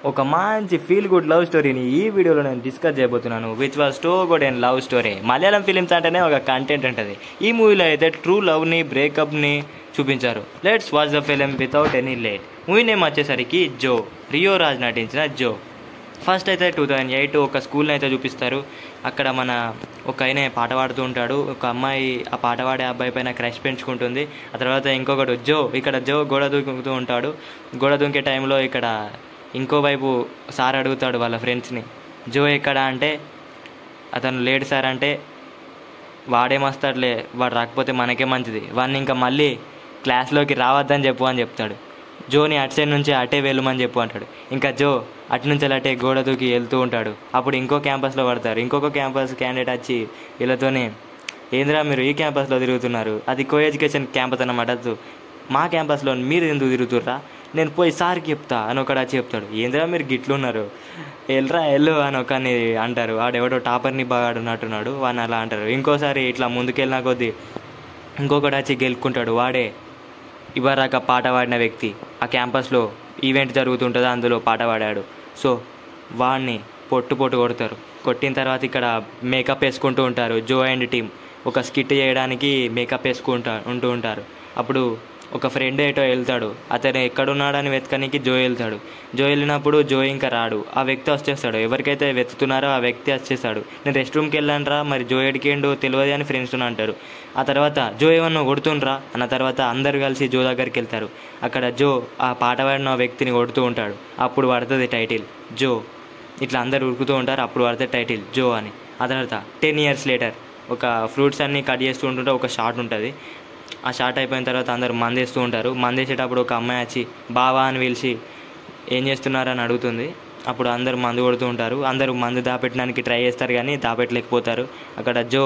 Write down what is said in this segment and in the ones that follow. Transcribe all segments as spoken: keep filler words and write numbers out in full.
ఒక మంచి feel good love స్టోరీని ఈ వీడియోలో నేను డిస్కస్ చేయబోతున్నాను, which was too good and love story. Malayalam films అంటేనే ఒక కంటెంట్ ఉంటుంది. ఈ మూవీలో అయితే ట్రూ లవ్ని బ్రేకప్ని చూపించారు. Let's watch the film without any late. Movie name వచ్చేసరికి జో, రియో రాజ్ నటించిన జో. ఫస్ట్ అయితే టూ థౌజండ్ ఎయిట్ ఒక స్కూల్ని అయితే చూపిస్తారు. అక్కడ మన ఒక ఆయన పాట పాడుతూ ఉంటాడు. ఒక అమ్మాయి ఆ పాట పాడే అబ్బాయి పైన క్రష్ పెంచుకుంటుంది. ఆ తర్వాత ఇంకొకటి జో, ఇక్కడ జో గోడ దూకుతూ ఉంటాడు. గోడ దూకే టైంలో ఇక్కడ ఇంకోవైపు సార్ అడుగుతాడు వాళ్ళ ఫ్రెండ్స్ని, జో ఎక్కడ అంటే అతను లేడు సార్ అంటే, వాడేమొస్తాడులే, వాడు రాకపోతే మనకే మంచిది, వాడిని ఇంకా మళ్ళీ క్లాస్లోకి రావద్దని చెప్పు అని చెప్తాడు. జోని అటు సైడ్ నుంచి అటే వెళ్ళమని చెప్పు అంటాడు. ఇంకా జో అటు నుంచి అటే గోడ దూకి వెళ్తూ ఉంటాడు. అప్పుడు ఇంకో క్యాంపస్లో పడతారు. ఇంకొక క్యాంపస్ క్యాండిడేట్ వచ్చి వీళ్ళతోనే, ఏంద్రా మీరు ఈ క్యాంపస్లో తిరుగుతున్నారు, అది కో ఎడ్యుకేషన్ క్యాంపస్ అన్నమాట, మా క్యాంపస్లో మీరు ఎందుకు తిరుగుతుర్రా, నేను పోయి సార్కి చెప్తా అని ఒకడు వచ్చి చెప్తాడు. ఏంద్రా మీరు గిట్లున్నారు, వెళ్ళరా వెళ్ళు అని ఒకని అంటారు. వాడెవడో టాపర్ని బాగా ఆడున్నట్టున్నాడు వాడిని అలా అంటారు. ఇంకోసారి ఇట్లా ముందుకెళ్ళిన కొద్దీ ఇంకొకటి వచ్చి గెలుచుకుంటాడు. వాడే ఇవరాక పాట పాడిన వ్యక్తి, ఆ క్యాంపస్లో ఈవెంట్ జరుగుతుంటుంది, అందులో పాట పాడాడు. సో వాడిని పొట్టు పొట్టు కొడతారు. కొట్టిన తర్వాత ఇక్కడ మేకప్ వేసుకుంటూ ఉంటారు. జో అండ్ టీమ్ ఒక స్కిట్ చేయడానికి మేకప్ వేసుకుంటా ఉంటూ ఉంటారు. అప్పుడు ఒక ఫ్రెండ్ ఏటో వెళ్తాడు. అతను ఎక్కడున్నాడని వెతకడానికి జో వెళ్తాడు. జో వెళ్ళినప్పుడు జో ఇంకా రాడు. ఆ వ్యక్తి వచ్చేస్తాడు. ఎవరికైతే వెతుకుతున్నారో ఆ వ్యక్తి వచ్చేస్తాడు. నేను రెస్ట్ రూమ్కి వెళ్ళాను రా, మరి జో ఎడికేండు తెలియదు అని ఫ్రెండ్స్ అంటారు. ఆ తర్వాత జో ఏమన్నా కొడుతుండ్రా అన్న తర్వాత అందరు కలిసి జో దగ్గరికి వెళ్తారు. అక్కడ జో ఆ పాట పాడిన వ్యక్తిని కొడుతూ ఉంటాడు. అప్పుడు పడుతుంది టైటిల్ జో. ఇట్లా అందరు ఉరుకుతూ ఉంటారు. అప్పుడు పడుతుంది టైటిల్ జో అని. ఆ తర్వాత టెన్ ఇయర్స్ లేటర్ ఒక ఫ్రూట్స్ అన్నీ కట్ చేస్తూ ఉంటుంటే ఒక షాట్ ఉంటుంది. ఆ షాట్ అయిపోయిన తర్వాత అందరు మందేస్తూ ఉంటారు. మందేసేటప్పుడు ఒక అమ్మాయి వచ్చి బావా అని పిలిచి ఏం చేస్తున్నారని అడుగుతుంది. అప్పుడు అందరు మందు కొడుతూ ఉంటారు. అందరూ మందు దాపెట్టడానికి ట్రై చేస్తారు కానీ దాపెట్టలేకపోతారు. అక్కడ జో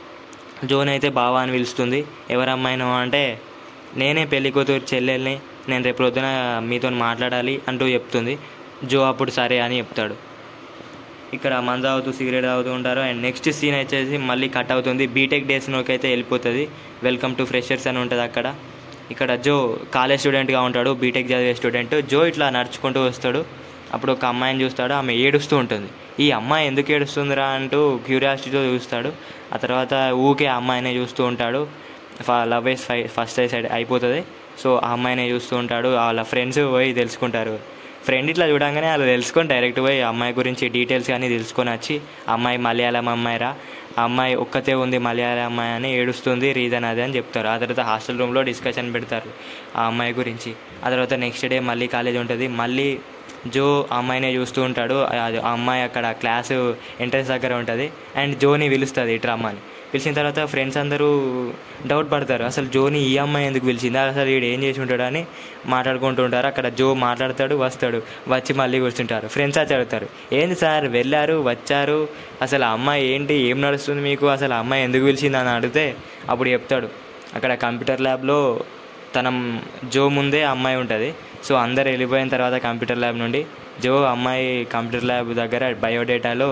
జోని అయితే బావా అని పిలుస్తుంది. ఎవరు అమ్మాయినో అంటే, నేనే పెళ్లి కూతురు చెల్లెల్ని, నేను రేపు పొద్దున మీతో మాట్లాడాలి అంటూ చెప్తుంది. జో అప్పుడు సరే అని చెప్తాడు. ఇక్కడ మందు తాగుతూ సిగరెట్ తాగుతూ ఉంటారు. అండ్ నెక్స్ట్ సీన్ వచ్చేసి మళ్ళీ కట్ అవుతుంది. బీటెక్ డేస్లోకి అయితే వెళ్ళిపోతుంది. వెల్కమ్ టు ఫ్రెషర్స్ అని ఉంటుంది అక్కడ. ఇక్కడ జో కాలేజ్ స్టూడెంట్గా ఉంటాడు, బీటెక్ చదివే స్టూడెంట్. జో ఇట్లా నడుచుకుంటూ వస్తాడు. అప్పుడు ఒక అమ్మాయిని చూస్తాడు. ఆమె ఏడుస్తూ ఉంటుంది. ఈ అమ్మాయి ఎందుకు ఏడుస్తుందిరా అంటూ క్యూరియాసిటీతో చూస్తాడు. ఆ తర్వాత ఊకే ఆ అమ్మాయినే చూస్తూ ఉంటాడు. లవ్ వేస్ ఫై ఫస్ట్ సైడ్ అయిపోతుంది. సో ఆ అమ్మాయినే చూస్తూ ఉంటాడు. వాళ్ళ ఫ్రెండ్స్ పోయి తెలుసుకుంటారు. ఫ్రెండ్ ఇట్లా చూడంగానే వాళ్ళు తెలుసుకొని డైరెక్ట్ పోయి అమ్మాయి గురించి డీటెయిల్స్ కానీ తెలుసుకొని వచ్చి, అమ్మాయి మలయాళం అమ్మాయిరా, ఆ అమ్మాయి ఒక్కతే ఉంది మలయాళం అమ్మాయి అని ఏడుస్తుంది, రీజన్ అది అని చెప్తారు. ఆ తర్వాత హాస్టల్ రూమ్లో డిస్కషన్ పెడతారు ఆ అమ్మాయి గురించి. ఆ తర్వాత నెక్స్ట్ డే మళ్ళీ కాలేజ్ ఉంటుంది. మళ్ళీ జో అమ్మాయినే చూస్తూ ఉంటాడు. ఆ అమ్మాయి అక్కడ క్లాసు ఎంట్రన్స్ దగ్గర ఉంటుంది. అండ్ జోని పిలుస్తుంది ఇట్రా అమ్మాయిని. పిలిచిన తర్వాత ఫ్రెండ్స్ అందరూ డౌట్ పడతారు, అసలు జోని ఈ అమ్మాయి ఎందుకు పిలిచిందా, అసలు వీడు ఏం చేసి ఉంటాడు అని మాట్లాడుకుంటూ ఉంటారు. అక్కడ జో మాట్లాడతాడు, వస్తాడు, వచ్చి మళ్ళీ కూర్చుంటారు. ఫ్రెండ్స్ వచ్చి అడుగుతారు, ఏంది సార్ వెళ్ళారు వచ్చారు, అసలు ఆ అమ్మాయి ఏంటి, ఏం నడుస్తుంది మీకు, అసలు ఆ అమ్మాయి ఎందుకు పిలిచింది అని అడిగితే అప్పుడు చెప్తాడు, అక్కడ కంప్యూటర్ ల్యాబ్లో తన జో ముందే అమ్మాయి ఉంటుంది. సో అందరు వెళ్ళిపోయిన తర్వాత కంప్యూటర్ ల్యాబ్ నుండి జో అమ్మాయి కంప్యూటర్ ల్యాబ్ దగ్గర బయోడేటాలో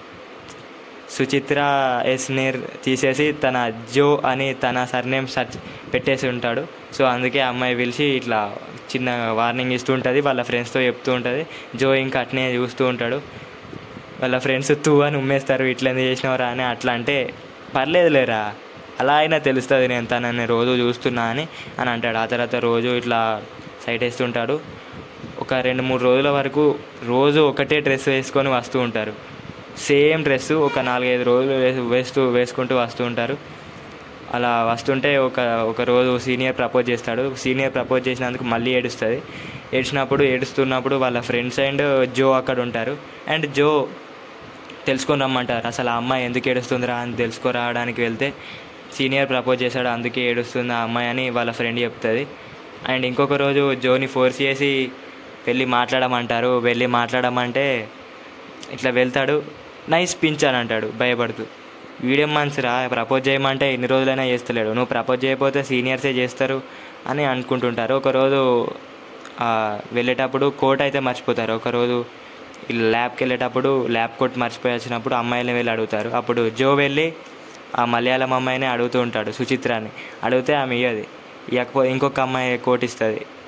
సుచిత్ర ఎస్ నేర్ తీసేసి తన జో అని తన సర్నేమ్ సర్చ్ పెట్టేసి ఉంటాడు. సో అందుకే అమ్మాయి పిలిచి ఇట్లా చిన్న వార్నింగ్ ఇస్తూ ఉంటుంది. వాళ్ళ ఫ్రెండ్స్తో చెప్తూ ఉంటుంది. జో ఇంకా అట్నే చూస్తూ ఉంటాడు. వాళ్ళ ఫ్రెండ్స్ తూ అని ఉమ్మేస్తారు, ఇట్లా ఎందుకు చేసినవరా అని. అట్లా అంటే పర్లేదు లేరా, అలా అయినా తెలుస్తుంది నేను తనని రోజు చూస్తున్నా అని అని అంటాడు. ఆ తర్వాత రోజు ఇట్లా సైట్ వేస్తుంటాడు. ఒక రెండు మూడు రోజుల వరకు రోజు ఒకటే డ్రెస్ వేసుకొని వస్తూ ఉంటారు. సేమ్ డ్రెస్సు ఒక నాలుగైదు రోజులు వేస్తూ వేసుకుంటూ వస్తూ ఉంటారు. అలా వస్తుంటే ఒక ఒక రోజు సీనియర్ ప్రపోజ్ చేస్తాడు. సీనియర్ ప్రపోజ్ చేసినందుకు మళ్ళీ ఏడుస్తుంది. ఏడ్చినప్పుడు ఏడుస్తున్నప్పుడు వాళ్ళ ఫ్రెండ్స్ అండ్ జో అక్కడ ఉంటారు. అండ్ జో తెలుసుకొని రమ్మంటారు, అసలు ఆ అమ్మాయి ఎందుకు ఏడుస్తుందిరా అని తెలుసుకోరావడానికి వెళ్తే, సీనియర్ ప్రపోజ్ చేశాడు అందుకే ఏడుస్తుంది ఆ అమ్మాయి అని వాళ్ళ ఫ్రెండ్ చెప్తుంది. అండ్ ఇంకొక రోజు జోని ఫోర్స్ చేసి వెళ్ళి మాట్లాడమంటారు. వెళ్ళి మాట్లాడమంటే ఇట్లా వెళ్తాడు. నైస్ పించ్ అని అంటాడు భయపడుతూ. వీడియం మనసురా, ప్రపోజ్ చేయమంటే ఎన్ని రోజులైనా చేస్తలేడు, నువ్వు ప్రపోజ్ చేయకపోతే సీనియర్సే చేస్తారు అని అనుకుంటుంటారు. ఒకరోజు వెళ్ళేటప్పుడు కోట్ అయితే మర్చిపోతారు. ఒకరోజు ల్యాబ్కి వెళ్ళేటప్పుడు ల్యాబ్ కోట్ మర్చిపోయి వచ్చినప్పుడు అమ్మాయిని వెళ్ళి అడుగుతారు. అప్పుడు జో వెళ్ళి ఆ మలయాళం అమ్మాయిని అడుగుతూ ఉంటాడు, సుచిత్రాన్ని. అడిగితే ఆమె ఇయ్యది. ఇవ్వకపోతే ఇంకొక అమ్మాయి కోట్ ఇస్తుంది.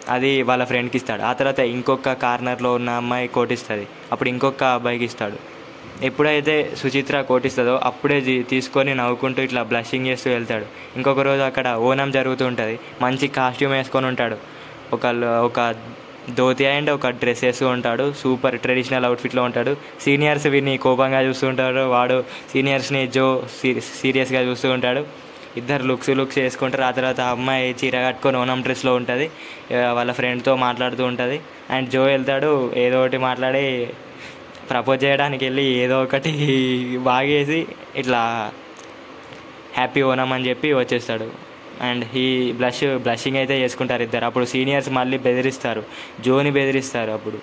అది వాళ్ళ ఫ్రెండ్కి ఇస్తాడు. ఆ తర్వాత ఇంకొక కార్నర్లో ఉన్న అమ్మాయి కోటిస్తుంది, అప్పుడు ఇంకొక అబ్బాయికి ఇస్తాడు. ఎప్పుడైతే సుచిత్ర కోటిస్తుందో అప్పుడే తీసుకొని నవ్వుకుంటూ ఇట్లా బ్లషింగ్ చేస్తూ వెళ్తాడు. ఇంకొక రోజు అక్కడ ఓనం జరుగుతూ ఉంటుంది. మంచి కాస్ట్యూమ్ వేసుకొని ఉంటాడు, ఒక ఒక ధోతి అండ్ ఒక డ్రెస్ వేస్తూ ఉంటాడు, సూపర్ ట్రెడిషనల్ అవుట్ఫిట్లో ఉంటాడు. సీనియర్స్ వీడిని కోపంగా చూస్తూ ఉంటాడు, వాడు సీనియర్స్ని జో సీరియస్గా చూస్తూ ఉంటాడు. ఇద్దరు లుక్స్ లుక్స్ వేసుకుంటారు. ఆ తర్వాత అమ్మాయి చీర కట్టుకొని ఓనం డ్రెస్లో ఉంటుంది, వాళ్ళ ఫ్రెండ్తో మాట్లాడుతూ ఉంటుంది. అండ్ జో వెళ్తాడు, ఏదో ఒకటి మాట్లాడి ప్రపోజ్ చేయడానికి వెళ్ళి ఏదో ఒకటి బాగేసి ఇట్లా హ్యాపీ ఓనం అని చెప్పి వచ్చేస్తాడు. అండ్ ఈ బ్లష్ బ్లషింగ్ అయితే చేసుకుంటారు ఇద్దరు. అప్పుడు సీనియర్స్ మళ్ళీ బెదిరిస్తారు, జోని బెదిరిస్తారు. అప్పుడు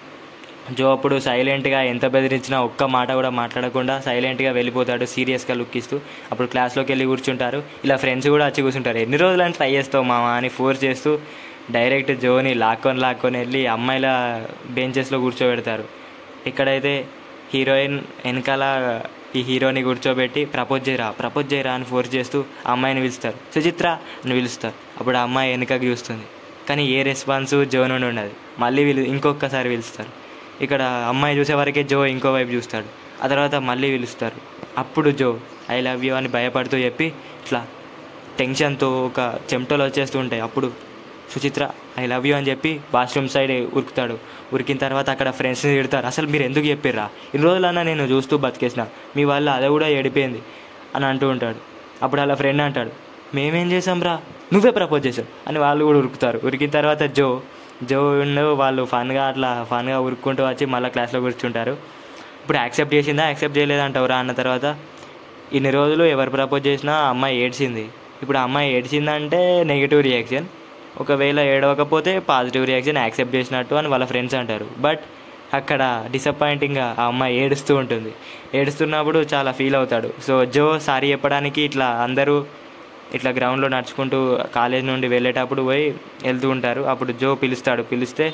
జో అప్పుడు సైలెంట్గా ఎంత బెదిరించినా ఒక్క మాట కూడా మాట్లాడకుండా సైలెంట్గా వెళ్ళిపోతాడు, సీరియస్గా లుక్ ఇస్తూ. అప్పుడు క్లాస్లోకి వెళ్ళి కూర్చుంటారు. ఇలా ఫ్రెండ్స్ కూడా వచ్చి కూర్చుంటారు. ఎన్ని రోజులని ట్రై చేస్తావు మామ అని ఫోర్స్ చేస్తూ డైరెక్ట్ జోని లాక్కొని లాక్కొని వెళ్ళి అమ్మాయిల బెంచెస్లో కూర్చోబెడతారు. ఇక్కడైతే హీరోయిన్ వెనకాల ఈ హీరోని కూర్చోబెట్టి ప్రపోజ్ చేయరా ప్రపోజ్ చేయరా అని ఫోర్స్ చేస్తూ ఆ అమ్మాయిని పిలుస్తారు, సుచిత్ర అని పిలుస్తారు. అప్పుడు ఆ అమ్మాయి వెనకకి చూస్తుంది, కానీ ఏ రెస్పాన్స్ జో నుండి ఉండదు. మళ్ళీ వీళ్ళు ఇంకొకసారి పిలుస్తారు. ఇక్కడ అమ్మాయి చూసే వరకే జో ఇంకో వైపు చూస్తాడు. ఆ తర్వాత మళ్ళీ పిలుస్తారు. అప్పుడు జో ఐ లవ్ యూ అని భయపడుతూ చెప్పి ఇట్లా టెన్షన్తో ఒక చెమటలు వచ్చేస్తూ ఉంటాయి. అప్పుడు సుచిత్ర ఐ లవ్ యూ అని చెప్పి వాష్రూమ్ సైడ్ ఉరుకుతాడు. ఉరికిన తర్వాత అక్కడ ఫ్రెండ్స్ని తిడతారు, అసలు మీరు ఎందుకు చెప్పిర్రా, ఇన్ని రోజులన్నా నేను చూస్తూ బతికేసిన, మీ వల్ల అదే కూడా ఏడిపోయింది అని అంటూ ఉంటాడు. అప్పుడు అలా ఫ్రెండ్ అంటాడు, మేమేం చేసాం రా, నువ్వే ప్రపోజ్ చేసావు అని వాళ్ళు కూడా ఉరుకుతారు. ఉరికిన తర్వాత జో జో వాళ్ళు ఫన్గా అట్లా ఫన్గా ఉరుక్కుంటూ వచ్చి మళ్ళీ క్లాస్లో కూర్చుంటారు. ఇప్పుడు యాక్సెప్ట్ చేసిందా యాక్సెప్ట్ చేయలేదంటావురా అన్న తర్వాత, ఇన్ని రోజులు ఎవరు ప్రపోజ్ చేసినా అమ్మాయి ఏడ్చింది, ఇప్పుడు ఆ అమ్మాయి ఏడ్చిందంటే నెగిటివ్ రియాక్షన్, ఒకవేళ ఏడవకపోతే పాజిటివ్ రియాక్షన్, యాక్సెప్ట్ చేసినట్టు అని వాళ్ళ ఫ్రెండ్స్ అంటారు. బట్ అక్కడ డిసప్పాయింటింగ్గా ఆ అమ్మాయి ఏడుస్తూ ఉంటుంది. ఏడుస్తున్నప్పుడు చాలా ఫీల్ అవుతాడు. సో జో సారీ చెప్పడానికి ఇట్లా అందరూ ఇట్లా గ్రౌండ్లో నడుచుకుంటూ కాలేజ్ నుండి వెళ్ళేటప్పుడు పోయి వెళ్తూ ఉంటారు. అప్పుడు జో పిలుస్తాడు. పిలిస్తే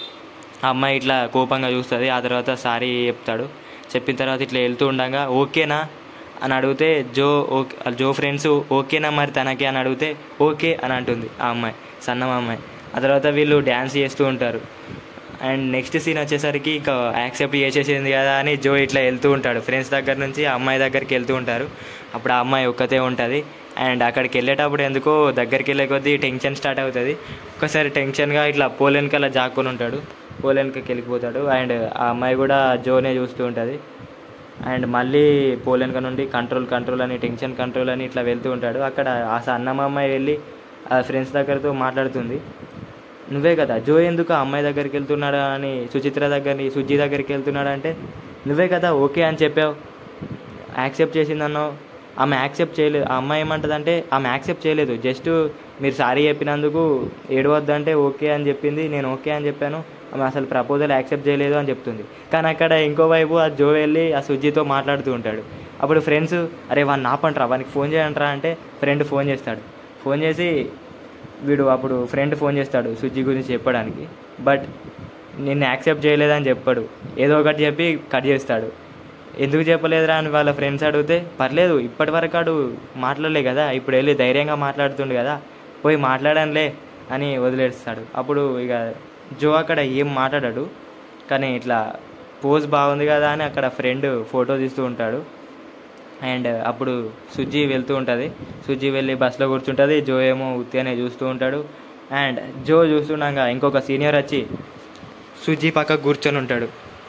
ఆ అమ్మాయి ఇట్లా కోపంగా చూస్తుంది. ఆ తర్వాత సారీ చెప్తాడు. చెప్పిన తర్వాత ఇట్లా వెళ్తూ ఉండగా ఓకేనా అని అడిగితే జో ఓకే, జో ఫ్రెండ్స్ ఓకేనా మరి తనకి అని అడిగితే ఓకే అని అంటుంది ఆ అమ్మాయి, సన్నం అమ్మాయి. ఆ తర్వాత వీళ్ళు డ్యాన్స్ చేస్తూ ఉంటారు. అండ్ నెక్స్ట్ సీన్ వచ్చేసరికి ఇక యాక్సెప్ట్ చేసేసింది కదా అని జో ఇట్లా వెళ్తూ ఉంటాడు. ఫ్రెండ్స్ దగ్గర నుంచి ఆ అమ్మాయి దగ్గరికి వెళ్తూ ఉంటారు. అప్పుడు ఆ అమ్మాయి ఒక్కతే ఉంటుంది. అండ్ అక్కడికి వెళ్ళేటప్పుడు ఎందుకో దగ్గరికి వెళ్ళే కొద్దీ టెన్షన్ స్టార్ట్ అవుతుంది. ఒక్కసారి టెన్షన్గా ఇట్లా పోలెన్కల్లా జాక్కొని ఉంటాడు, పోలెన్కి వెళ్ళిపోతాడు. అండ్ ఆ అమ్మాయి కూడా జోనే చూస్తూ ఉంటుంది. అండ్ మళ్ళీ పోలెన్క నుండి కంట్రోల్ కంట్రోల్ అని టెన్షన్ కంట్రోల్ అని ఇట్లా వెళ్తూ ఉంటాడు. అక్కడ ఆ సన్నమ్మ అమ్మాయి వెళ్ళి ఆ ఫ్రెండ్స్ దగ్గరతో మాట్లాడుతుంది, నువ్వే కదా జో ఎందుకు ఆ అమ్మాయి దగ్గరికి వెళ్తున్నాడా అని, సుచిత్ర దగ్గరని సుజ్జి దగ్గరికి వెళ్తున్నాడు అంటే, నువ్వే కదా ఓకే అని చెప్పావు, యాక్సెప్ట్ చేసిందన్నావు, ఆమె యాక్సెప్ట్ చేయలేదు. ఆ అమ్మాయి ఏమంటుందంటే ఆమె యాక్సెప్ట్ చేయలేదు, జస్ట్ మీరు సారీ చెప్పినందుకు ఏడవద్దంటే ఓకే అని చెప్పింది, నేను ఓకే అని చెప్పాను, ఆమె అసలు ప్రపోజల్ యాక్సెప్ట్ చేయలేదు అని చెప్తుంది. కానీ అక్కడ ఇంకోవైపు ఆ జో వెళ్ళి ఆ సుజ్జితో మాట్లాడుతూ ఉంటాడు. అప్పుడు ఫ్రెండ్స్ అరే వాడిని ఆపంటారా, వానికి ఫోన్ చేయంటారా అంటే ఫ్రెండ్ ఫోన్ చేస్తాడు. ఫోన్ చేసి వీడు అప్పుడు ఫ్రెండ్ ఫోన్ చేస్తాడు సుజ్జి గురించి చెప్పడానికి. బట్ నిన్ను యాక్సెప్ట్ చేయలేదని చెప్పాడు, ఏదో ఒకటి చెప్పి కట్ చేస్తాడు. ఎందుకు చెప్పలేదురా అని వాళ్ళ ఫ్రెండ్స్ అడిగితే, పర్లేదు ఇప్పటి వరకు ఆడు మాట్లాడలే కదా, ఇప్పుడు వెళ్ళి ధైర్యంగా మాట్లాడుతుండు కదా, పోయి మాట్లాడనులే అని వదిలేస్తాడు. అప్పుడు ఇక జో అక్కడ ఏం మాట్లాడాడు, కానీ ఇట్లా పోజ్ బాగుంది కదా అని అక్కడ ఫ్రెండ్ ఫోటో తీస్తూ ఉంటాడు. అండ్ అప్పుడు సుజ్జి వెళ్తూ ఉంటుంది. సుజ్జి వెళ్ళి బస్సులో కూర్చుంటుంది, జో ఏమో ఉత్తిగానే చూస్తూ ఉంటాడు. అండ్ జో చూస్తుండగా ఇంకొక సీనియర్ వచ్చి సుజ్జి పక్కకు కూర్చొని ఉంటాడు.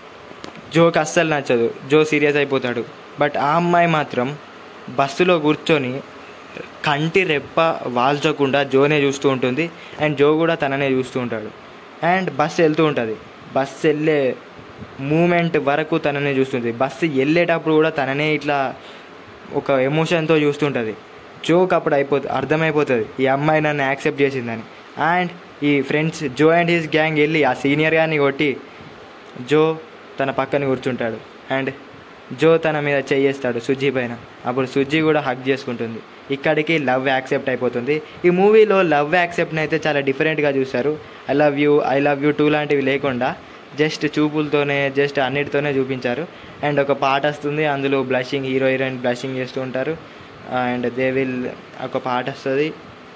జోకి అస్సలు నచ్చదు, జో సీరియస్ అయిపోతాడు. బట్ ఆ అమ్మాయి మాత్రం బస్సులో కూర్చొని కంటి రెప్ప వాల్చకుండా జోనే చూస్తూ ఉంటుంది. అండ్ జో కూడా తననే చూస్తూ ఉంటాడు. అండ్ బస్సు వెళ్తూ ఉంటుంది. బస్సు వెళ్ళే మూమెంట్ వరకు తననే చూస్తుంది. బస్సు వెళ్ళేటప్పుడు కూడా తననే ఇట్లా ఒక ఎమోషన్తో చూస్తుంటుంది. జోక్ అప్పుడు అయిపోతుంది, అర్థమైపోతుంది ఈ అమ్మాయి నన్ను యాక్సెప్ట్ చేసిందని. అండ్ ఈ friends Jo and his gang వెళ్ళి ఆ సీనియర్ గారిని కొట్టి జో తన పక్కన కూర్చుంటాడు. అండ్ జో తన మీద చెయ్యేస్తాడు సుజ్జి పైన. అప్పుడు సుజ్జి కూడా హగ్ చేసుకుంటుంది. ఇక్కడికి లవ్ యాక్సెప్ట్ అయిపోతుంది. ఈ మూవీలో లవ్ యాక్సెప్ట్ని అయితే చాలా డిఫరెంట్గా చూస్తారు. I love you I love you too లాంటివి లేకుండా జస్ట్ చూపులతోనే జస్ట్ అన్నిటితోనే చూపించారు. అండ్ ఒక పాట వస్తుంది, అందులో బ్లషింగ్ హీరో హీరోయిన్ బ్లషింగ్ చేస్తూ ఉంటారు. అండ్ దే విల్ ఒక పాట వస్తుంది,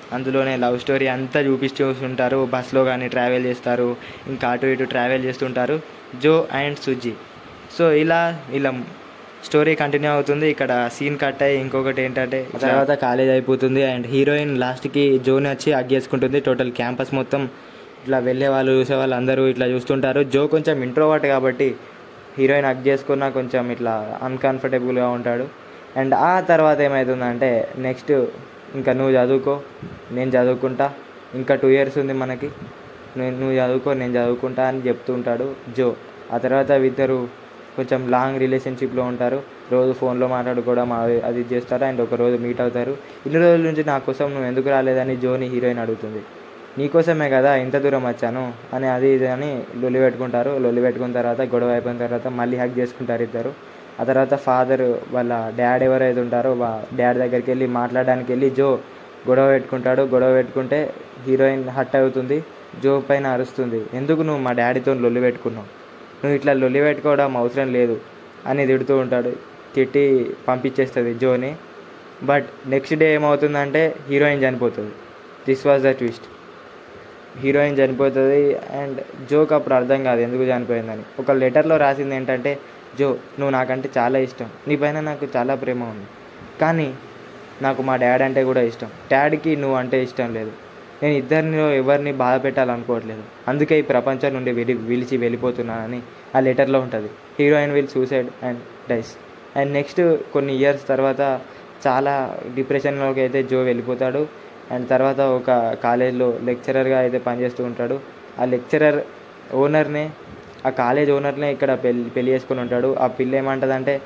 అందులోనే లవ్ స్టోరీ అంతా చూపిస్తుంటారు. బస్లో కానీ ట్రావెల్ చేస్తారు, ఇంకా అటు ఇటు ట్రావెల్ చేస్తుంటారు జో అండ్ సుజీ. సో ఇలా ఇలా స్టోరీ కంటిన్యూ అవుతుంది. ఇక్కడ సీన్ కట్ అయ్యి ఇంకొకటి ఏంటంటే తర్వాత కాలేజ్ అయిపోతుంది అండ్ హీరోయిన్ లాస్ట్కి జోని వచ్చి అగ్గేసుకుంటుంది. టోటల్ క్యాంపస్ మొత్తం ఇట్లా వెళ్ళే వాళ్ళు చూసే వాళ్ళు అందరూ ఇట్లా చూస్తుంటారు. జో కొంచెం ఇంట్రోవర్ట్ కాబట్టి హీరోయిన్ హగ్ చేసుకున్న కొంచెం ఇట్లా అన్కంఫర్టబుల్గా ఉంటాడు. అండ్ ఆ తర్వాత ఏమవుతుందంటే నెక్స్ట్ ఇంకా నువ్వు చదువుకో నేను చదువుకుంటా, ఇంకా టూ ఇయర్స్ ఉంది మనకి, నేను నువ్వు చదువుకో నేను చదువుకుంటా అని చెప్తూ ఉంటాడు జో. ఆ తర్వాత ఇద్దరు కొంచెం లాంగ్ రిలేషన్షిప్లో ఉంటారు. రోజు ఫోన్లో మాట్లాడుకోవడం అది అది చేస్తారు. అండ్ ఒక రోజు మీట్ అవుతారు. ఇన్ని రోజుల నుంచి నా కోసం నువ్వు ఎందుకు రాలేదని జోని హీరోయిన్ అడుగుతుంది. నీకోసమే కదా ఇంత దూరం వచ్చాను అని అది ఇది అని లొల్లి పెట్టుకుంటారు. లొల్లి పెట్టుకున్న తర్వాత గొడవ అయిపోయిన తర్వాత మళ్ళీ హగ్ చేసుకుంటారు ఇద్దరు. ఆ తర్వాత ఫాదర్ వాళ్ళ డాడ్ ఎవరైతే ఉంటారో వా డాడ్ దగ్గరికి వెళ్ళి మాట్లాడడానికి వెళ్ళి జో గొడవ పెట్టుకుంటాడు. గొడవ పెట్టుకుంటే హీరోయిన్ హట్ అవుతుంది, జో పైన అరుస్తుంది. ఎందుకు నువ్వు మా డాడీతో లొల్లి పెట్టుకున్నావు, నువ్వు ఇట్లా లొల్లి పెట్టుకోవడం అవసరం లేదు అని తిడుతూ ఉంటాడు. తిట్టి పంపించేస్తుంది జోని. బట్ నెక్స్ట్ డే ఏమవుతుందంటే హీరోయిన్ చనిపోతుంది. This was the twist. Heroine చనిపోతుంది అండ్ జోక్ అప్పుడు అర్థం కాదు ఎందుకు చనిపోయిందని. ఒక లెటర్లో రాసింది ఏంటంటే, జో నువ్వు నాకంటే చాలా ఇష్టం, నీ పైన నాకు చాలా ప్రేమ ఉంది, కానీ నాకు మా డాడ్ అంటే కూడా ఇష్టం, డాడీకి నువ్వు అంటే ఇష్టం లేదు, నేను ఇద్దరిలో ఎవరిని బాధ పెట్టాలనుకోవట్లేదు, అందుకే ఈ ప్రపంచం నుండి విడి విలిచి వెళ్ళిపోతున్నానని ఆ లెటర్లో ఉంటుంది. Heroine will suicide and dies. And next కొన్ని ఇయర్స్ తర్వాత చాలా డిప్రెషన్లోకి అయితే జో వెళ్ళిపోతాడు. అండ్ తర్వాత ఒక కాలేజ్లో లెక్చరర్గా అయితే పనిచేస్తూ ఉంటాడు. ఆ లెక్చరర్ ఓనర్నే ఆ కాలేజ్ ఓనర్నే ఇక్కడ పెళ్ళి పెళ్ళి చేసుకుని ఉంటాడు. ఆ పిల్ల ఏమంటుందంటే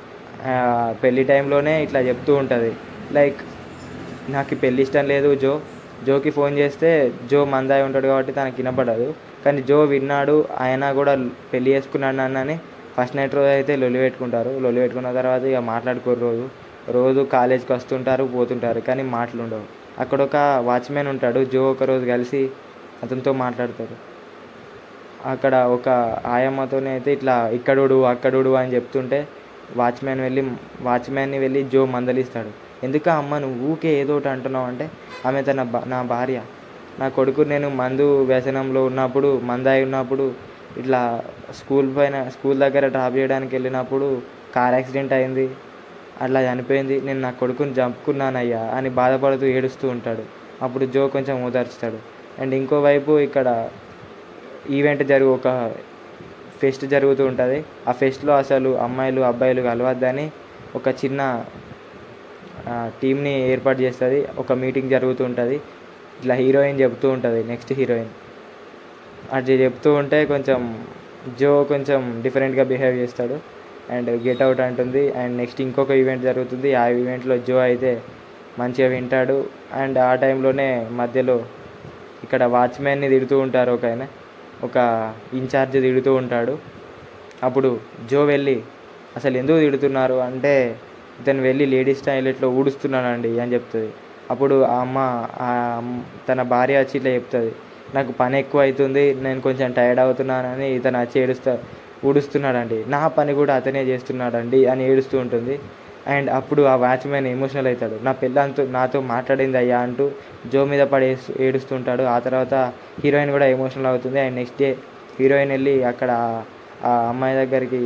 పెళ్ళి టైంలోనే ఇట్లా చెప్తూ ఉంటుంది, లైక్ నాకు పెళ్ళి ఇష్టం లేదు జో. జోకి ఫోన్ చేస్తే జో మందాయి ఉంటాడు కాబట్టి తనకి వినపడదు, కానీ జో విన్నాడు, ఆయన కూడా పెళ్ళి చేసుకున్నాడు అన్నని ఫస్ట్ నైట్ రోజు అయితే లొల్లి పెట్టుకుంటారు. లొల్లి పెట్టుకున్న తర్వాత ఇక మాట్లాడుకోరు. రోజు రోజు కాలేజ్కి వస్తుంటారు పోతుంటారు, కానీ మాటలు ఉండవు. అక్కడ ఒక వాచ్మెన్ ఉంటాడు. జో ఒక రోజు కలిసి అతనితో మాట్లాడతారు. అక్కడ ఒక ఆయమ్మతోనే అయితే ఇట్లా ఇక్కడుడు అక్కడుడు అని చెప్తుంటే వాచ్మెన్ వెళ్ళి వాచ్మెన్ని వెళ్ళి జో మందలిస్తాడు. ఎందుకు అమ్మ నువ్వు ఊకే ఏదో ఒకటి అంటున్నావు అంటే, ఆమె తన నా భార్య, నా కొడుకు నేను మందు వ్యసనంలో ఉన్నప్పుడు మందాయి ఉన్నప్పుడు ఇట్లా స్కూల్ పైన స్కూల్ దగ్గర డ్రాప్ చేయడానికి వెళ్ళినప్పుడు కార్ యాక్సిడెంట్ అయింది, అట్లా చనిపోయింది, నేను నా కొడుకుని చంపుకున్నానయ్యా అని బాధపడుతూ ఏడుస్తూ ఉంటాడు. అప్పుడు జో కొంచెం ఓదార్చుతాడు. అండ్ ఇంకోవైపు ఇక్కడ ఈవెంట్ జరుగు ఒక ఫెస్ట్ జరుగుతూ ఉంటుంది. ఆ ఫెస్ట్లో అసలు అమ్మాయిలు అబ్బాయిలు కలవద్దని ఒక చిన్న టీమ్ని ఏర్పాటు చేస్తుంది. ఒక మీటింగ్ జరుగుతూ ఉంటుంది. ఇట్లా హీరోయిన్ చెప్తూ ఉంటుంది, నెక్స్ట్ హీరోయిన్ అది చెప్తూ ఉంటే కొంచెం జో కొంచెం డిఫరెంట్గా బిహేవ్ చేస్తాడు అండ్ గెట్ అవుట్ అంటుంది. అండ్ నెక్స్ట్ ఇంకొక ఈవెంట్ జరుగుతుంది. ఆ ఈవెంట్లో జో అయితే మంచిగా వింటాడు. అండ్ ఆ టైంలోనే మధ్యలో ఇక్కడ వాచ్మెన్ని తిడుతూ ఉంటారు, ఒక ఆయన ఒక ఇన్ఛార్జ్ తిడుతూ ఉంటాడు. అప్పుడు జో వెళ్ళి అసలు ఎందుకు తిడుతున్నారు అంటే, ఇతను వెళ్ళి లేడీస్ టాయిలెట్లో ఊడుస్తున్నానండి అని చెప్తుంది. అప్పుడు ఆ అమ్మ తన భార్య వచ్చి ఇట్లా చెప్తుంది, నాకు పని ఎక్కువ అవుతుంది, నేను కొంచెం టైర్డ్ అవుతున్నానని ఇతను వచ్చి ఏడుస్తా ఊడుస్తున్నాడండి, నా పని కూడా అతనే చేస్తున్నాడండి అని ఏడుస్తూ ఉంటుంది. అండ్ అప్పుడు ఆ వాచ్మెన్ ఎమోషనల్ అవుతాడు, నా పిల్లలతో నాతో మాట్లాడింది అయ్యా అంటూ జో మీద పడి ఏడుస్తుంటాడు. ఆ తర్వాత హీరోయిన్ కూడా ఎమోషనల్ అవుతుంది. అండ్ నెక్స్ట్ డే హీరోయిన్ వెళ్ళి అక్కడ ఆ అమ్మాయి దగ్గరికి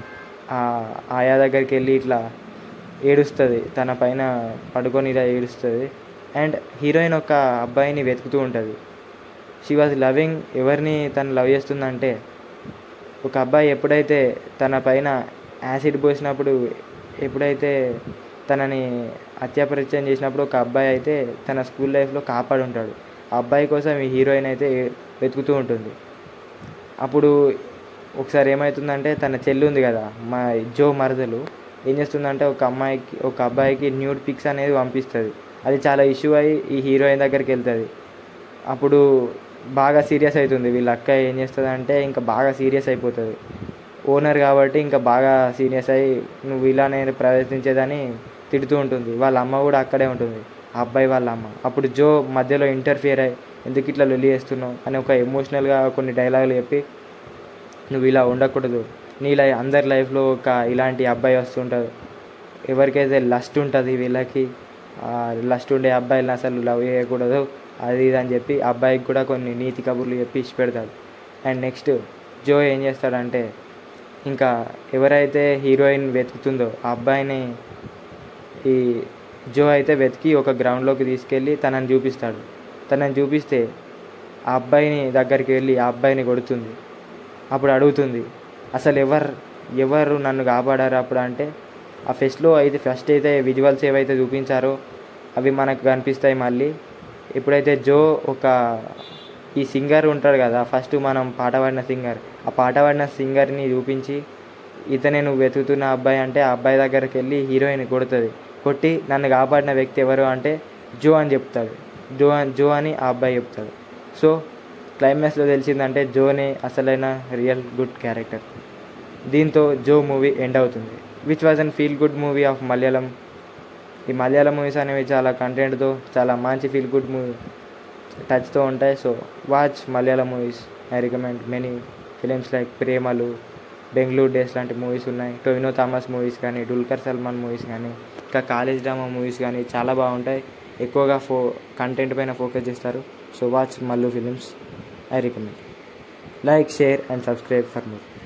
ఆయా దగ్గరికి వెళ్ళి ఇట్లా ఏడుస్తుంది, తన పైన పడుకొని ఇలా ఏడుస్తుంది. అండ్ హీరోయిన్ ఒక అబ్బాయిని వెతుకుతూ ఉంటుంది. షీ వాజ్ లవింగ్, ఎవరిని తను లవ్ చేస్తుందంటే ఒక అబ్బాయి ఎప్పుడైతే తన పైన యాసిడ్ పోసినప్పుడు, ఎప్పుడైతే తనని హత్యాపరిచయం చేసినప్పుడు ఒక అబ్బాయి అయితే తన స్కూల్ లైఫ్లో కాపాడు ఉంటాడు. ఆ అబ్బాయి కోసం ఈ హీరోయిన్ అయితే వెతుకుతూ ఉంటుంది. అప్పుడు ఒకసారి ఏమవుతుందంటే తన చెల్లి ఉంది కదా మా జో మరదలు, ఏం చేస్తుందంటే ఒక అమ్మాయికి ఒక అబ్బాయికి న్యూడ్ పిక్స్ అనేది పంపిస్తుంది. అది చాలా ఇష్యూ అయ్యి ఈ హీరోయిన్ దగ్గరికి వెళ్తుంది. అప్పుడు బాగా సీరియస్ అవుతుంది. వీళ్ళ అక్క ఏం చేస్తుంది అంటే ఇంకా బాగా సీరియస్ అయిపోతుంది. ఓనర్ కాబట్టి ఇంకా బాగా సీరియస్ అయ్యి నువ్వు ఇలా నేను ప్రయత్నించేదని తిడుతూ ఉంటుంది. వాళ్ళ అమ్మ కూడా అక్కడే ఉంటుంది, ఆ అబ్బాయి వాళ్ళ అమ్మ. అప్పుడు జో మధ్యలో ఇంటర్ఫియర్ అయ్యి ఎందుకు ఇట్లా లొల్లి చేస్తున్నావు అని ఒక ఎమోషనల్గా కొన్ని డైలాగులు చెప్పి, నువ్వు ఇలా ఉండకూడదు, నీ లై అందరి లైఫ్లో ఒక ఇలాంటి అబ్బాయి వస్తుంటాడు, ఎవరికైతే లస్ట్ ఉంటుంది వీళ్ళకి లస్ట్ ఉండే అబ్బాయిలను అసలు లవ్ చేయకూడదు అది ఇది అని చెప్పి అబ్బాయికి కూడా కొన్ని నీతి కబుర్లు చెప్పి ఇచ్చి పెడతాడు. అండ్ నెక్స్ట్ జో ఏం చేస్తాడంటే ఇంకా ఎవరైతే హీరోయిన్ వెతుకుతుందో ఆ అబ్బాయిని ఈ జో అయితే వెతికి ఒక గ్రౌండ్లోకి తీసుకెళ్ళి తనని చూపిస్తాడు. తనని చూపిస్తే ఆ అబ్బాయిని దగ్గరికి వెళ్ళి ఆ అబ్బాయిని కొడుతుంది. అప్పుడు అడుగుతుంది అసలు ఎవరు ఎవరు నన్ను కాపాడారు అప్పుడు అంటే ఆ ఫెస్ట్లో అయితే ఫస్ట్ అయితే విజువల్స్ ఏవైతే చూపించారో అవి మనకు కనిపిస్తాయి. మళ్ళీ ఎప్పుడైతే జో ఒక ఈ సింగర్ ఉంటాడు కదా ఫస్ట్ మనం పాట పాడిన సింగర్ ఆ పాట పాడిన సింగర్ని చూపించి ఇతనే నువ్వు వెతుకుతున్న అబ్బాయి అంటే ఆ అబ్బాయి దగ్గరికి వెళ్ళి హీరోయిన్ కొడుతుంది. కొట్టి నన్ను కాపాడిన వ్యక్తి ఎవరు అంటే జో అని చెప్తాడు. జో జో అని ఆ అబ్బాయి చెప్తాడు. సో క్లైమాక్స్లో తెలిసిందంటే జోనే అసలైన రియల్ గుడ్ క్యారెక్టర్. దీంతో జో మూవీ ఎండ్ అవుతుంది. Which was an feel good movie of Malayalam. ఈ మలయాళం మూవీస్ అనేవి చాలా కంటెంట్తో చాలా మంచి ఫీల్ గుడ్ మూవీ టచ్తో ఉంటాయి. So watch Malayalam movies. I recommend many films like Premalu, Bengaluru days లాంటి మూవీస్ ఉన్నాయి. టొవినో థామస్ మూవీస్ కానీ, డుల్కర్ సల్మాన్ మూవీస్ కానీ, ఇంకా కాలేజ్ డ్రామా మూవీస్ కానీ చాలా బాగుంటాయి. ఎక్కువగా ఫో కంటెంట్ పైన ఫోకస్ చేస్తారు. So watch Mallu films. I recommend. Like, share and subscribe for more.